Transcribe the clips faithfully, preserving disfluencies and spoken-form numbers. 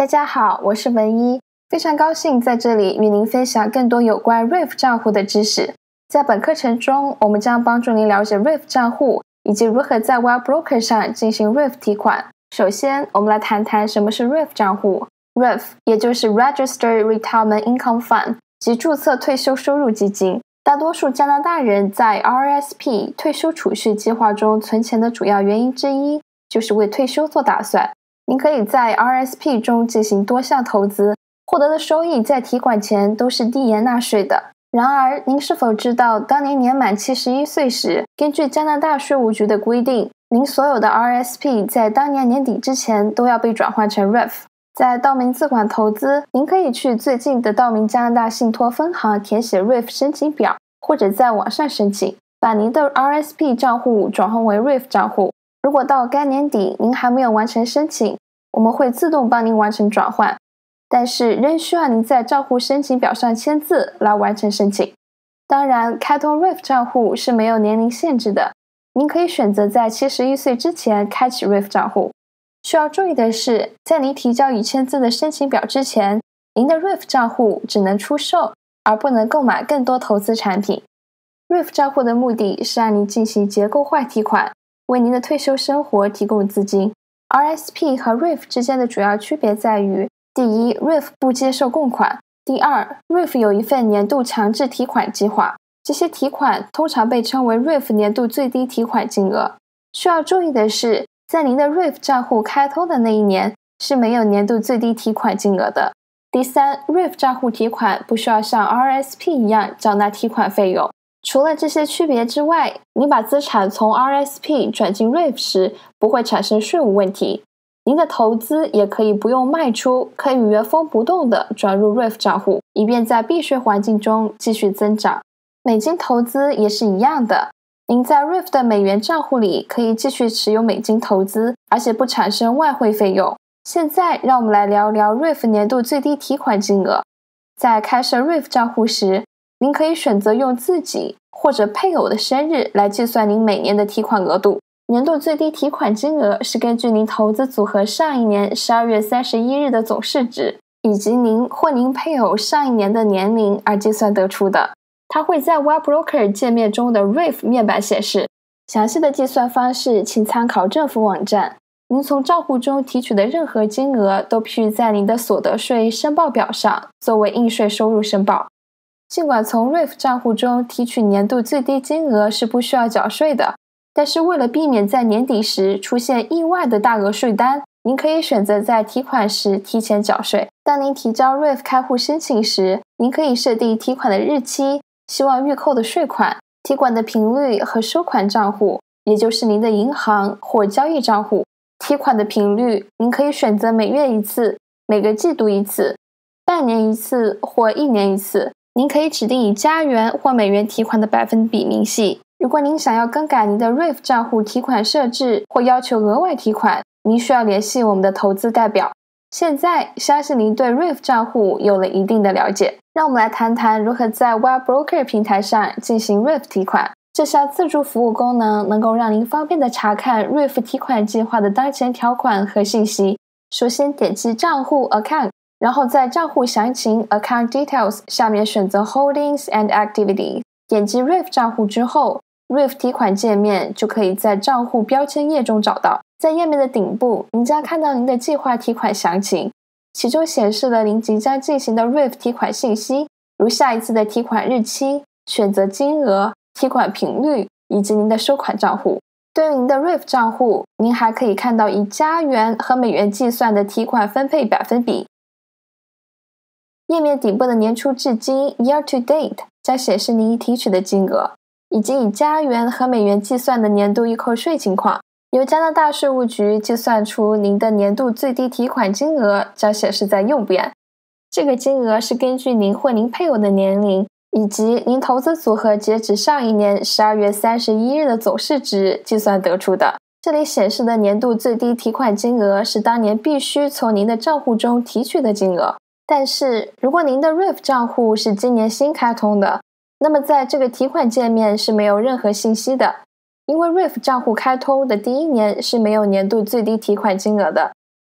大家好，我是文一，非常高兴在这里与您分享更多有关 R I F 账户的知识。在本课程中，我们将帮助您了解 R I F 账户以及如何在 Web Broker 上进行 R I F 提款。首先，我们来谈谈什么是 R I F 账户。R I F 也就是 Registered Retirement Income Fund， 即注册退休收入基金。大多数加拿大人在 R R S P 退休储蓄计划中存钱的主要原因之一，就是为退休做打算。您可以在 R R S P 中进行多项投资，获得的收益在提款前都是递延纳税的。然而，您是否知道，当您年满七十一岁时，根据加拿大税务局的规定，您所有的 R R S P 在当年年底之前都要被转换成 R I F。在道明资管投资，您可以去最近的道明加拿大信托分行填写 R I F 申请表，或者在网上申请，把您的 R R S P 账户转换为 R I F 账户。如果到该年底您还没有完成申请，我们会自动帮您完成转换，但是仍需要您在账户申请表上签字来完成申请。当然，开通 R I F 账户是没有年龄限制的，您可以选择在七十一岁之前开启 R I F 账户。需要注意的是，在您提交已签字的申请表之前，您的 R I F 账户只能出售，而不能购买更多投资产品。R I F 账户的目的是让您进行结构化提款，为您的退休生活提供资金。R R S P 和 R I F 之间的主要区别在于：第一 ，R I F 不接受供款；第二 ，R I F 有一份年度强制提款计划，这些提款通常被称为 R I F 年度最低提款金额。需要注意的是，在您的 R I F 账户开通的那一年是没有年度最低提款金额的。第三 ，R I F 账户提款不需要像 R R S P 一样缴纳提款费用。除了这些区别之外，你把资产从 R R S P 转进 R I F 时不会产生税务问题。您的投资也可以不用卖出，可以原封不动地转入 R I F 账户，以便在避税环境中继续增长。美金投资也是一样的，您在 R I F 的美元账户里可以继续持有美金投资，而且不产生外汇费用。现在让我们来聊聊 R I F 年度最低提款金额。在开设 R I F 账户时，您可以选择用自己或者配偶的生日来计算您每年的提款额度。年度最低提款金额是根据您投资组合上一年十二月三十一日的总市值，以及您或您配偶上一年的年龄而计算得出的。它会在 Web Broker 界面中的 R I F 面板显示。详细的计算方式请参考政府网站。您从账户中提取的任何金额都必须在您的所得税申报表上作为应税收入申报。尽管从 R I F 账户中提取年度最低金额是不需要缴税的，但是为了避免在年底时出现意外的大额税单，您可以选择在提款时提前缴税。当您提交 R I F 开户申请时，您可以设定提款的日期、希望预扣的税款、提款的频率和收款账户，也就是您的银行或交易账户。提款的频率，您可以选择每月一次、每个季度一次、半年一次或一年一次。您可以指定以加元或美元提款的百分比明细。如果您想要更改您的 R I F 账户提款设置或要求额外提款，您需要联系我们的投资代表。现在，相信您对 R I F 账户有了一定的了解。让我们来谈谈如何在 Web Broker 平台上进行 R I F 提款。这项自助服务功能能够让您方便地查看 R I F 提款计划的当前条款和信息。首先点击账户 Account， 然后在账户详情 Account Details 下面选择 Holdings and Activities。点击 R I F 账户之后， R I F 提款界面就可以在账户标签页中找到。在页面的顶部，您将看到您的计划提款详情，其中显示了您即将进行的 R I F 提款信息，如下一次的提款日期、选择金额、提款频率以及您的收款账户。对于您的 R I F 账户，您还可以看到以加元和美元计算的提款分配百分比。页面底部的年初至今 Year to Date 将显示您已提取的金额，以及以加元和美元计算的年度预扣税情况。由加拿大税务局计算出您的年度最低提款金额将显示在右边。这个金额是根据您或您配偶的年龄，以及您投资组合截止上一年十二月三十一日的总市值计算得出的。这里显示的年度最低提款金额是当年必须从您的账户中提取的金额。但是，如果您的 R I F 账户是今年新开通的，那么在这个提款界面是没有任何信息的，因为 R I F 账户开通的第一年是没有年度最低提款金额的。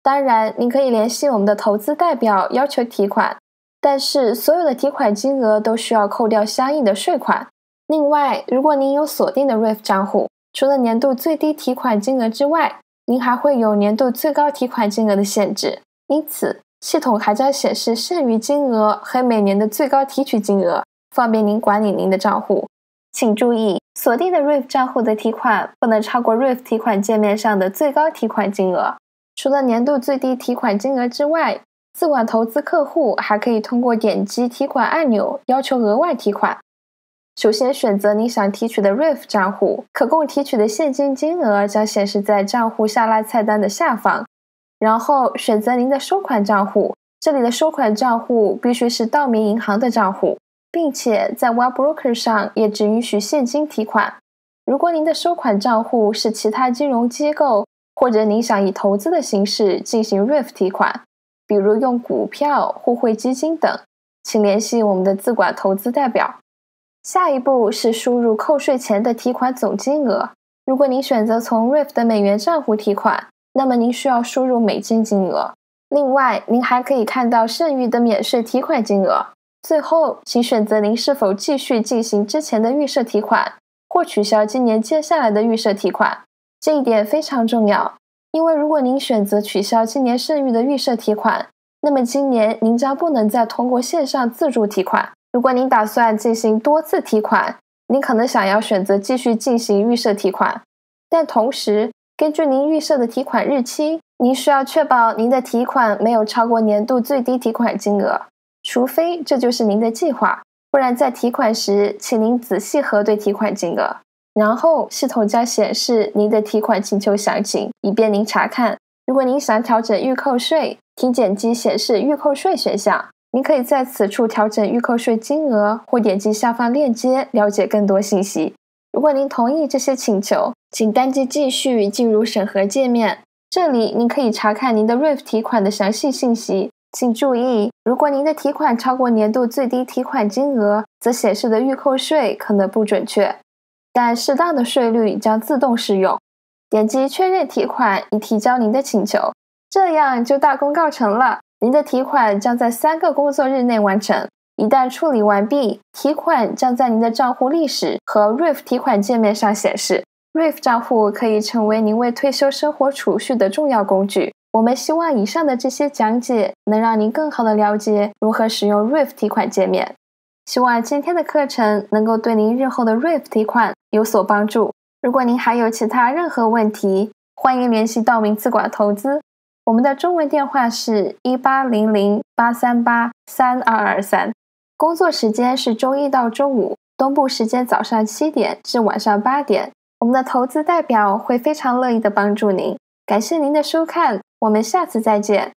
当然，您可以联系我们的投资代表要求提款，但是所有的提款金额都需要扣掉相应的税款。另外，如果您有锁定的 R I F 账户，除了年度最低提款金额之外，您还会有年度最高提款金额的限制，因此系统还将显示剩余金额和每年的最高提取金额，方便您管理您的账户。请注意，锁定的 R I F 账户的提款不能超过 R I F 提款界面上的最高提款金额。除了年度最低提款金额之外，自管投资客户还可以通过点击提款按钮要求额外提款。首先选择你想提取的 R I F 账户，可供提取的现金金额将显示在账户下拉菜单的下方。然后选择您的收款账户，这里的收款账户必须是道明银行的账户，并且在 Wellbroker 上也只允许现金提款。如果您的收款账户是其他金融机构，或者您想以投资的形式进行 R I F 提款，比如用股票、互惠基金等，请联系我们的自管投资代表。下一步是输入扣税前的提款总金额。如果您选择从 R I F 的美元账户提款，那么您需要输入美金金额。另外，您还可以看到剩余的免税提款金额。最后，请选择您是否继续进行之前的预设提款，或取消今年接下来的预设提款。这一点非常重要，因为如果您选择取消今年剩余的预设提款，那么今年您将不能再通过线上自助提款。如果您打算进行多次提款，您可能想要选择继续进行预设提款，但同时根据您预设的提款日期，您需要确保您的提款没有超过年度最低提款金额，除非这就是您的计划，不然在提款时请您仔细核对提款金额。然后系统将显示您的提款请求详情，以便您查看。如果您想调整预扣税，请点击显示预扣税选项，您可以在此处调整预扣税金额，或点击下方链接了解更多信息。如果您同意这些请求，请单击继续进入审核界面，这里您可以查看您的 R I F 提款的详细信息。请注意，如果您的提款超过年度最低提款金额，则显示的预扣税可能不准确，但适当的税率将自动适用。点击确认提款以提交您的请求，这样就大功告成了。您的提款将在三个工作日内完成。一旦处理完毕，提款将在您的账户历史和 R I F 提款界面上显示。R I F 账户可以成为您为退休生活储蓄的重要工具。我们希望以上的这些讲解能让您更好地了解如何使用 R I F 提款界面。希望今天的课程能够对您日后的 R I F 提款有所帮助。如果您还有其他任何问题，欢迎联系道明资管投资。我们的中文电话是一八零零八三八三二二三，工作时间是周一到周五，东部时间早上七点至晚上八点。我们的投资代表会非常乐意地帮助您。感谢您的收看，我们下次再见。